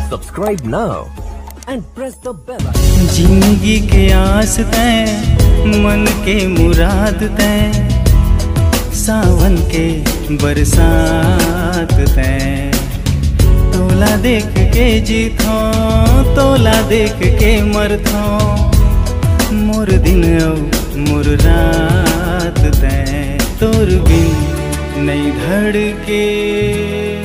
Subscribe now and press the bell icon. जिंदगी के आस तैं मन के मुराद तैं सावन के बरसात तैं तोला देख के जीथो तोला देख के मरथो मोर दिन औ मोर रात तैं तोर बिन नहीं धड़के।